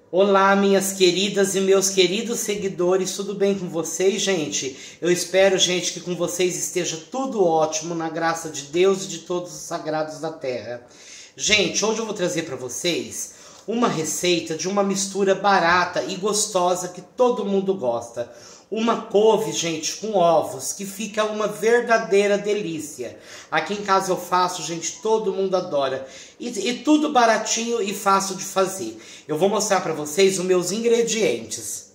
Olá, minhas queridas e meus queridos seguidores, tudo bem com vocês, gente? Eu espero, gente, que com vocês esteja tudo ótimo, na graça de Deus e de todos os sagrados da terra. Gente, hoje eu vou trazer para vocês uma receita de uma mistura barata e gostosa que todo mundo gosta. Uma couve, gente, com ovos, que fica uma verdadeira delícia. Aqui em casa eu faço, gente, todo mundo adora. E tudo baratinho e fácil de fazer. Eu vou mostrar para vocês os meus ingredientes.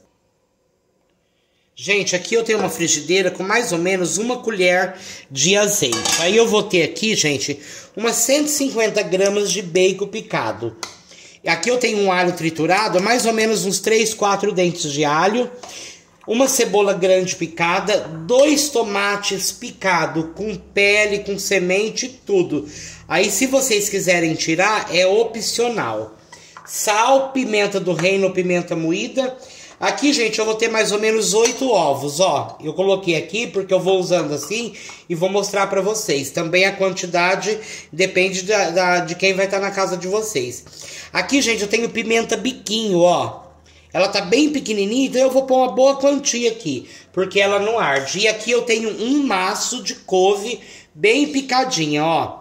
Gente, aqui eu tenho uma frigideira com mais ou menos 1 colher de azeite. Aí eu vou ter aqui, gente, umas 150 gramas de bacon picado. Aqui eu tenho um alho triturado, mais ou menos uns 3, 4 dentes de alho. Uma cebola grande picada, 2 tomates picados com pele, com semente, tudo. Aí se vocês quiserem tirar, é opcional. Sal, pimenta do reino, pimenta moída. Aqui, gente, eu vou ter mais ou menos 8 ovos, ó. Eu coloquei aqui porque eu vou usando assim e vou mostrar pra vocês. Também a quantidade depende de quem vai estar na casa de vocês. Aqui, gente, eu tenho pimenta biquinho, ó. Ela tá bem pequenininha, então eu vou pôr uma boa quantia aqui, porque ela não arde. E aqui eu tenho um maço de couve bem picadinha, ó.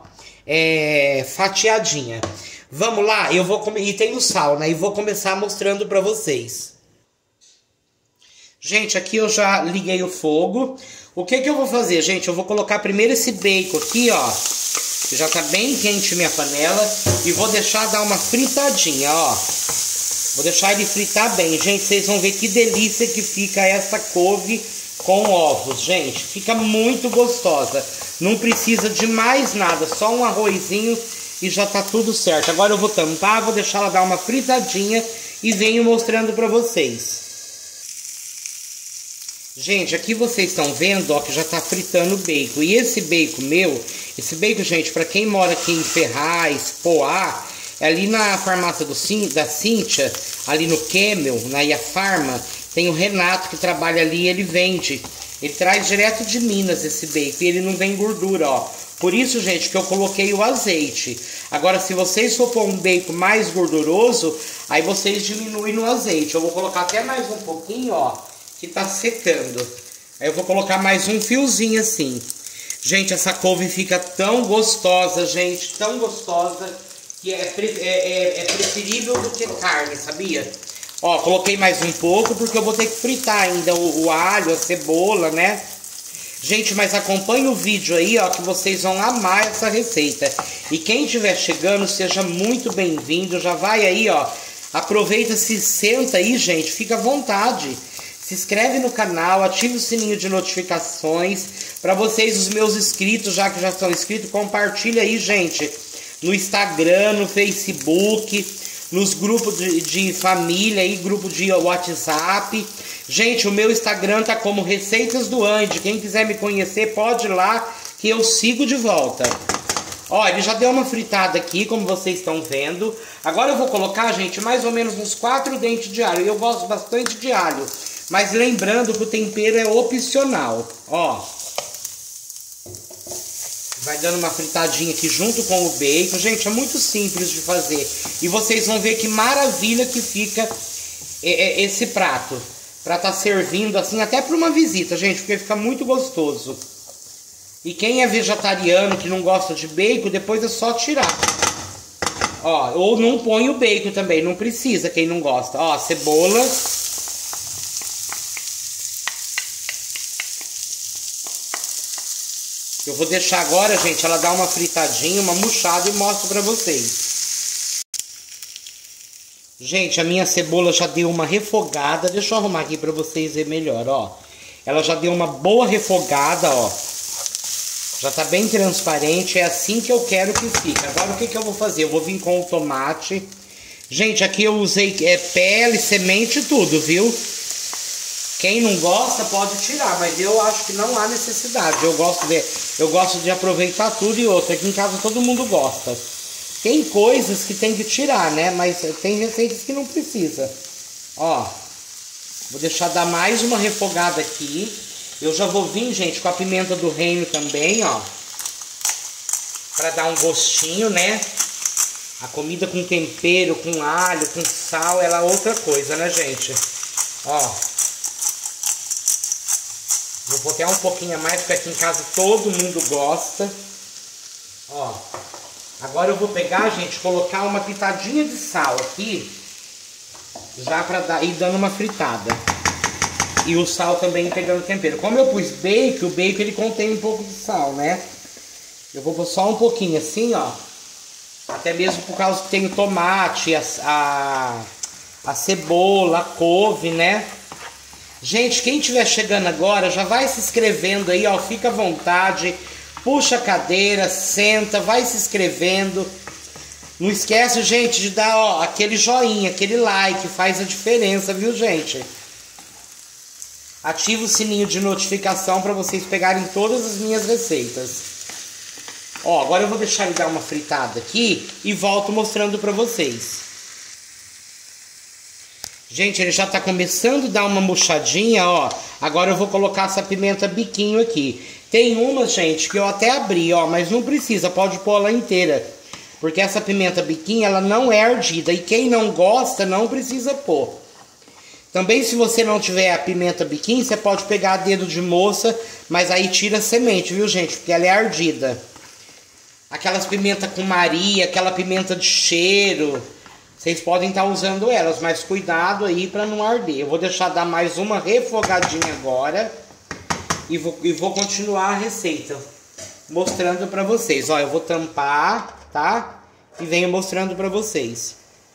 Fatiadinha. Vamos lá, eu vou comer. E tem o sal, né? E vou começar mostrando pra vocês. Gente, aqui eu já liguei o fogo. O que eu vou fazer, gente? Eu vou colocar primeiro esse bacon aqui, ó. Que já tá bem quente minha panela. E vou deixar dar uma fritadinha, ó. Vou deixar ele fritar bem. Gente, vocês vão ver que delícia que fica essa couve com ovos, gente. Fica muito gostosa. Não precisa de mais nada, só um arrozinho e já tá tudo certo. Agora eu vou tampar, vou deixar ela dar uma fritadinha e venho mostrando pra vocês. Gente, aqui vocês estão vendo, ó, que já tá fritando o bacon. E esse bacon meu, gente, pra quem mora aqui em Ferraz, Poá, ali na farmácia da Cíntia, ali no Camel, na Iafarma, tem o Renato que trabalha ali e ele vende. Ele traz direto de Minas esse bacon e ele não vem gordura, ó. Por isso, gente, que eu coloquei o azeite. Agora, se vocês for pôr um bacon mais gorduroso, aí vocês diminuem no azeite. Eu vou colocar até mais um pouquinho, ó, que tá secando. Aí eu vou colocar mais um fiozinho assim. Gente, essa couve fica tão gostosa, gente, tão gostosa, que é preferível do que carne, sabia? Ó, coloquei mais um pouco porque eu vou ter que fritar ainda o alho, a cebola, né? Gente, mas acompanhe o vídeo aí, ó, que vocês vão amar essa receita. E quem estiver chegando, seja muito bem-vindo. Já vai aí, ó, aproveita, se senta aí, gente, fica à vontade. Se inscreve no canal, ative o sininho de notificações. Para vocês, os meus inscritos, já que já estão inscritos, compartilha aí, gente. No Instagram, no Facebook, nos grupos de família e grupo de WhatsApp. Gente, o meu Instagram tá como Receitas do Andy. Quem quiser me conhecer, pode ir lá que eu sigo de volta. Ó, ele já deu uma fritada aqui, como vocês estão vendo. Agora eu vou colocar, gente, mais ou menos uns 4 dentes de alho. Eu gosto bastante de alho, mas lembrando que o tempero é opcional, ó. Vai dando uma fritadinha aqui junto com o bacon. Gente, é muito simples de fazer. E vocês vão ver que maravilha que fica esse prato. Pra estar servindo assim, até para uma visita, gente. Porque fica muito gostoso. E quem é vegetariano, que não gosta de bacon, depois é só tirar. Ó, ou não põe o bacon também. Não precisa, quem não gosta. Ó, cebola. Eu vou deixar agora, gente, ela dar uma fritadinha, uma murchada e mostro pra vocês. Gente, a minha cebola já deu uma refogada. Deixa eu arrumar aqui pra vocês verem melhor, ó. Ela já deu uma boa refogada, ó. Já tá bem transparente, é assim que eu quero que fique. Agora o que eu vou fazer? Eu vou vir com o tomate. Gente, aqui eu usei pele, semente e tudo, viu? Quem não gosta pode tirar, mas eu acho que não há necessidade. Eu gosto de aproveitar tudo e outra. Aqui em casa todo mundo gosta. Tem coisas que tem que tirar, né? Mas tem receitas que não precisa. Ó, vou deixar dar mais uma refogada aqui. Eu já vou vir, gente, com a pimenta do reino também, ó. Pra dar um gostinho, né? A comida com tempero, com alho, com sal, ela é outra coisa, né, gente? Ó. Vou botar um pouquinho a mais, porque aqui em casa todo mundo gosta. Ó. Agora eu vou pegar, gente, colocar uma pitadinha de sal aqui. Já pra ir dando uma fritada. E o sal também pegando tempero. Como eu pus bacon, o bacon ele contém um pouco de sal, né? Eu vou pôr só um pouquinho assim, ó. Até mesmo por causa que tem o tomate, a cebola, a couve, né? Gente, quem estiver chegando agora, já vai se inscrevendo aí, ó. Fica à vontade. Puxa a cadeira, senta, vai se inscrevendo. Não esquece, gente, de dar, ó, aquele joinha, aquele like. Faz a diferença, viu, gente? Ativa o sininho de notificação para vocês pegarem todas as minhas receitas. Ó, agora eu vou deixar ele dar uma fritada aqui e volto mostrando pra vocês. Gente, ele já tá começando a dar uma murchadinha, ó. Agora eu vou colocar essa pimenta biquinho aqui. Tem uma, gente, que eu até abri, ó, mas não precisa, pode pôr ela inteira. Porque essa pimenta biquinho, ela não é ardida. E quem não gosta, não precisa pôr. Também, se você não tiver a pimenta biquinho, você pode pegar a dedo de moça, mas aí tira a semente, viu, gente? Porque ela é ardida. Aquelas pimenta com Maria, aquela pimenta de cheiro, vocês podem estar usando elas, mas cuidado aí para não arder. Eu vou deixar dar mais uma refogadinha agora e vou continuar a receita mostrando para vocês. Ó, eu vou tampar, tá? E venho mostrando para vocês.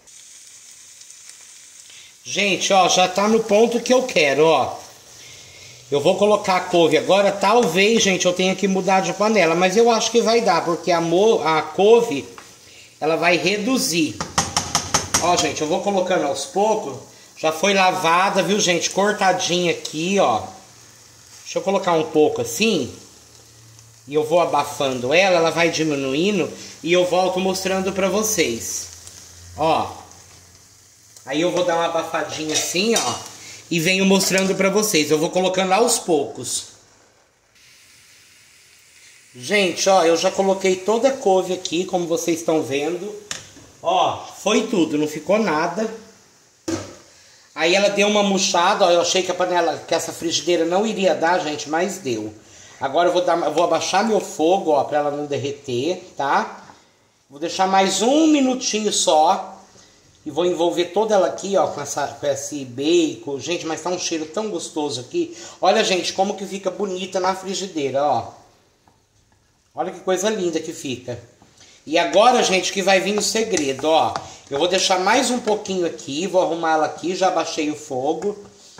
Gente, ó, já tá no ponto que eu quero, ó. Eu vou colocar a couve agora. Talvez, gente, eu tenha que mudar de panela, mas eu acho que vai dar, porque a couve, ela vai reduzir. Ó, gente, eu vou colocando aos poucos. Já foi lavada, viu, gente? Cortadinha aqui, ó. Deixa eu colocar um pouco assim. E eu vou abafando ela, ela vai diminuindo. E eu volto mostrando pra vocês. Ó. Aí eu vou dar uma abafadinha assim, ó. E venho mostrando pra vocês. Eu vou colocando aos poucos. Gente, ó, eu já coloquei toda a couve aqui, como vocês estão vendo. Ó, foi tudo, não ficou nada. Aí ela deu uma murchada, ó, eu achei que a panela, que essa frigideira não iria dar, gente, mas deu. Agora eu vou abaixar meu fogo, ó, pra ela não derreter, tá? Vou deixar mais um minutinho só. E vou envolver toda ela aqui, ó, com esse bacon. Gente, mas tá um cheiro tão gostoso aqui. Olha, gente, como que fica bonita na frigideira, ó. Olha que coisa linda que fica. E agora, gente, que vai vir o segredo, ó. Eu vou deixar mais um pouquinho aqui, vou arrumar ela aqui, já abaixei o fogo.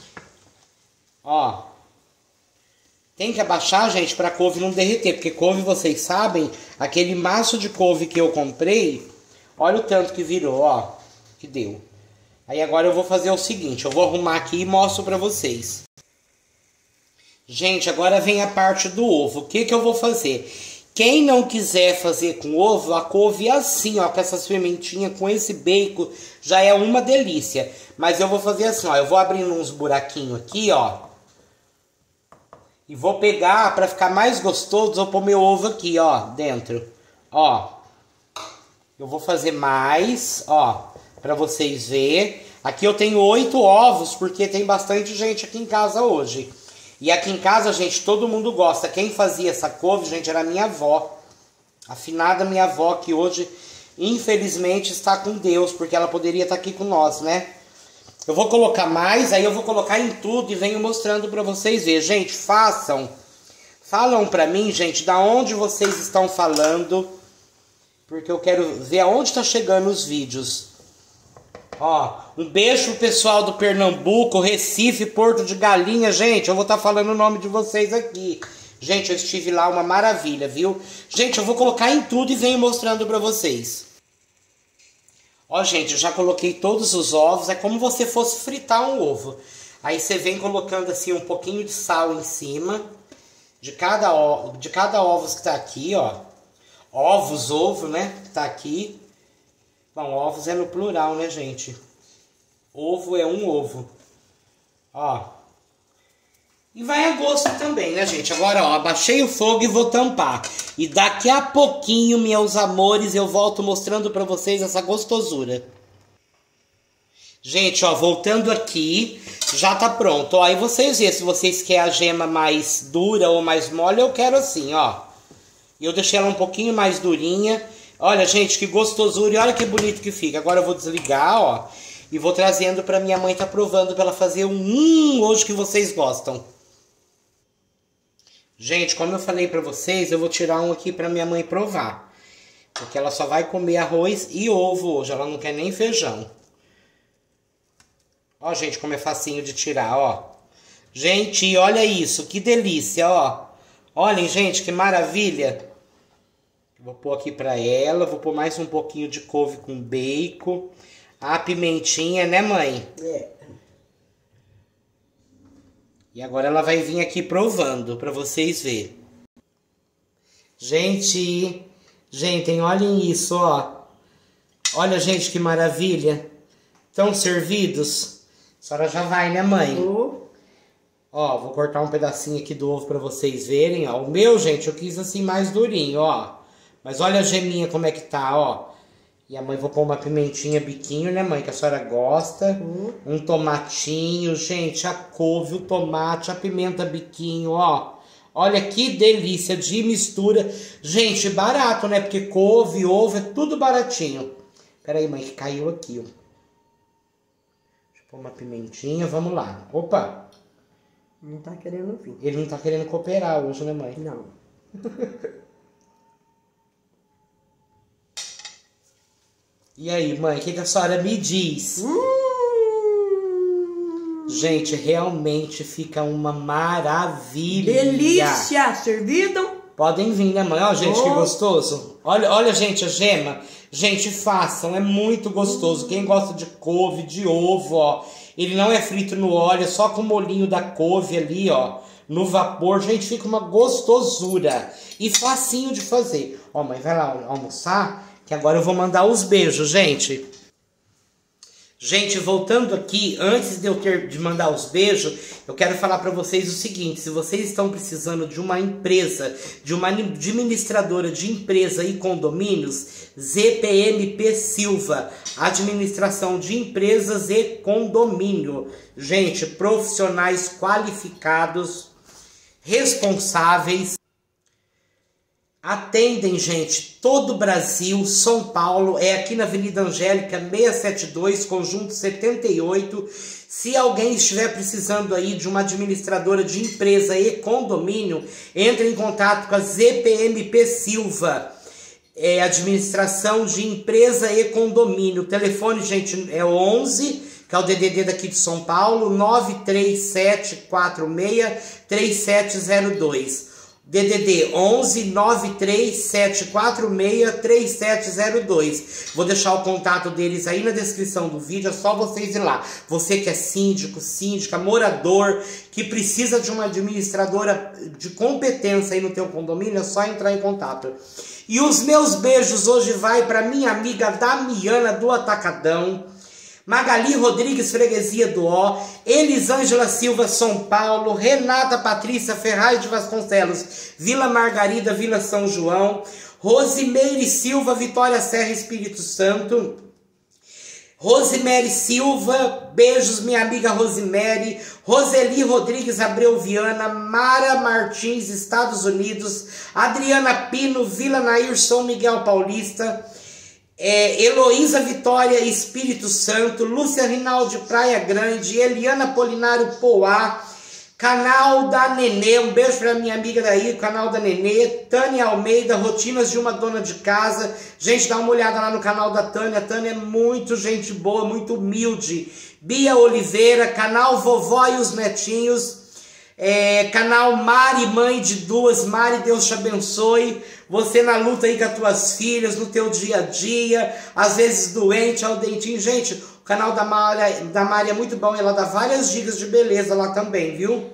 Ó. Tem que abaixar, gente, pra couve não derreter. Porque couve, vocês sabem, aquele maço de couve que eu comprei, olha o tanto que virou, ó. Que deu. Aí agora eu vou fazer o seguinte, eu vou arrumar aqui e mostro pra vocês. Gente, agora vem a parte do ovo. O que que eu vou fazer? Quem não quiser fazer com ovo, a couve assim, ó, com essas pimentinhas, com esse bacon, já é uma delícia. Mas eu vou fazer assim, ó, eu vou abrindo uns buraquinhos aqui, ó. E vou pegar, pra ficar mais gostoso, vou pôr meu ovo aqui, ó, dentro. Ó. Eu vou fazer mais, ó. Pra vocês verem. Aqui eu tenho 8 ovos, porque tem bastante gente aqui em casa hoje. E aqui em casa, gente, todo mundo gosta. Quem fazia essa couve, gente, era a minha avó. A finada minha avó, que hoje, infelizmente, está com Deus, porque ela poderia estar aqui com nós, né? Eu vou colocar mais, aí eu vou colocar em tudo e venho mostrando pra vocês verem. Gente, façam. Falam pra mim, gente, da onde vocês estão falando, porque eu quero ver aonde tá chegando os vídeos. Ó, um beijo pro pessoal do Pernambuco, Recife, Porto de Galinha. Gente, eu vou estar falando o nome de vocês aqui. Gente, eu estive lá, uma maravilha, viu? Gente, eu vou colocar em tudo e venho mostrando pra vocês. Ó, gente, eu já coloquei todos os ovos. É como se você fosse fritar um ovo. Aí você vem colocando assim um pouquinho de sal em cima de cada ovo que tá aqui, ó. Ovos, ovo, né? Que tá aqui. Bom, ovos é no plural, né, gente? Ovo é um ovo. Ó. E vai a gosto também, né, gente? Agora, ó, abaixei o fogo e vou tampar. E daqui a pouquinho, meus amores, eu volto mostrando pra vocês essa gostosura. Gente, ó, voltando aqui, já tá pronto. Ó, aí vocês vêem se vocês querem a gema mais dura ou mais mole, eu quero assim, ó. Eu deixei ela um pouquinho mais durinha. Olha, gente, que gostosura e olha que bonito que fica. Agora eu vou desligar, ó. E vou trazendo pra minha mãe tá provando pra ela fazer hoje que vocês gostam. Gente, como eu falei pra vocês, eu vou tirar um aqui pra minha mãe provar. Porque ela só vai comer arroz e ovo hoje, ela não quer nem feijão. Ó, gente, como é facinho de tirar, ó. Gente, olha isso, que delícia, ó. Olhem, gente, que maravilha. Vou pôr aqui pra ela, vou pôr mais um pouquinho de couve com bacon. A pimentinha, né, mãe? É. E agora ela vai vir aqui provando pra vocês verem. Gente, olhem isso, ó. Olha, gente, que maravilha. Estão servidos? A senhora já vai, né, mãe? Ó, vou cortar um pedacinho aqui do ovo pra vocês verem, ó. O meu, gente, eu quis assim mais durinho, ó. Mas olha a geminha como é que tá, ó. E a mãe, vou pôr uma pimentinha biquinho, né, mãe? Que a senhora gosta. Um tomatinho, gente, a couve, o tomate, a pimenta biquinho, ó. Olha que delícia de mistura. Gente, barato, né? Porque couve, ovo, é tudo baratinho. Pera aí, mãe, que caiu aqui, ó. Deixa eu pôr uma pimentinha, vamos lá. Opa! Não tá querendo vir. Ele não tá querendo cooperar hoje, né, mãe? Não. E aí, mãe, o que a senhora me diz? Gente, realmente fica uma maravilha. Delícia! Servido? Podem vir, né, mãe? Ó, gente, que gostoso. Olha, gente, a gema. Gente, façam, é muito gostoso. Quem gosta de couve, de ovo, ó. Ele não é frito no óleo, é só com o molhinho da couve ali, ó. No vapor, gente, fica uma gostosura. E facinho de fazer. Ó, mãe, vai lá almoçar, que agora eu vou mandar os beijos, gente. Gente, voltando aqui, antes de mandar os beijos, eu quero falar para vocês o seguinte: se vocês estão precisando de uma empresa, de uma administradora de empresa e condomínios, ZPMP Silva, administração de empresas e condomínio. Gente, profissionais qualificados, responsáveis. Atendem, gente, todo o Brasil, São Paulo, é aqui na Avenida Angélica 672, Conjunto 78. Se alguém estiver precisando aí de uma administradora de empresa e condomínio, entre em contato com a ZPMP Silva, administração de empresa e condomínio. O telefone, gente, é 11, que é o DDD daqui de São Paulo, 93746-3702. DDD 11 93746-3702. Vou deixar o contato deles aí na descrição do vídeo, é só vocês ir lá. Você que é síndico, síndica, morador, que precisa de uma administradora de competência aí no teu condomínio, é só entrar em contato. E os meus beijos hoje vai para minha amiga Damiana do Atacadão, Magali Rodrigues, Freguesia do Ó, Elisângela Silva, São Paulo, Renata Patrícia Ferraz de Vasconcelos, Vila Margarida, Vila São João, Rosimeire Silva, Vitória Serra, Espírito Santo, Rosemary Silva, beijos minha amiga Rosemary, Roseli Rodrigues Abreu Viana, Mara Martins, Estados Unidos, Adriana Pino, Vila Nair, São Miguel Paulista, Heloísa Vitória, Espírito Santo, Lúcia Rinaldi, Praia Grande, Eliana Polinário, Poá, canal da Nenê, um beijo pra minha amiga daí, canal da Nenê, Tânia Almeida, Rotinas de uma Dona de Casa. Gente, dá uma olhada lá no canal da Tânia, a Tânia é muito gente boa, muito humilde. Bia Oliveira, canal Vovó e os Netinhos, canal Mari, mãe de duas, Mari, Deus te abençoe, você na luta aí com as tuas filhas, no teu dia a dia, às vezes doente, ao dentinho. Gente, o canal da Mari é muito bom, ela dá várias dicas de beleza lá também, viu?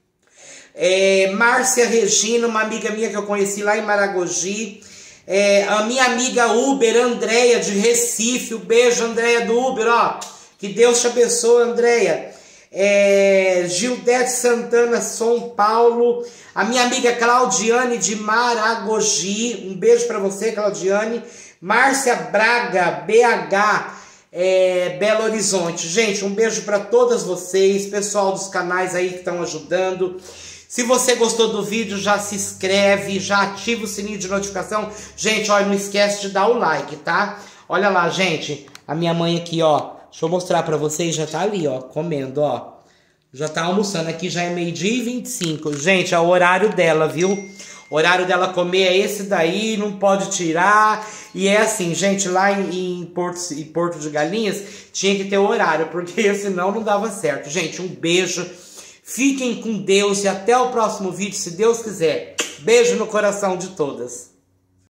Márcia Regina, uma amiga minha que eu conheci lá em Maragogi, a minha amiga Uber, Andréia de Recife, um beijo, Andréia do Uber, ó, que Deus te abençoe, Andréia. Gildete Santana, São Paulo. A minha amiga Claudiane de Maragogi. Um beijo pra você, Claudiane. Márcia Braga, BH, Belo Horizonte. Gente, um beijo pra todas vocês. Pessoal dos canais aí que estão ajudando. Se você gostou do vídeo, já se inscreve, já ativa o sininho de notificação. Gente, olha, não esquece de dar o like, tá? Olha lá, gente, a minha mãe aqui, ó. Deixa eu mostrar pra vocês, já tá ali, ó, comendo, ó. Já tá almoçando, aqui já é 12h25. Gente, é o horário dela, viu? O horário dela comer é esse daí, não pode tirar. E é assim, gente, lá em Porto de Galinhas, tinha que ter o horário, porque senão não dava certo. Gente, um beijo. Fiquem com Deus e até o próximo vídeo, se Deus quiser. Beijo no coração de todas.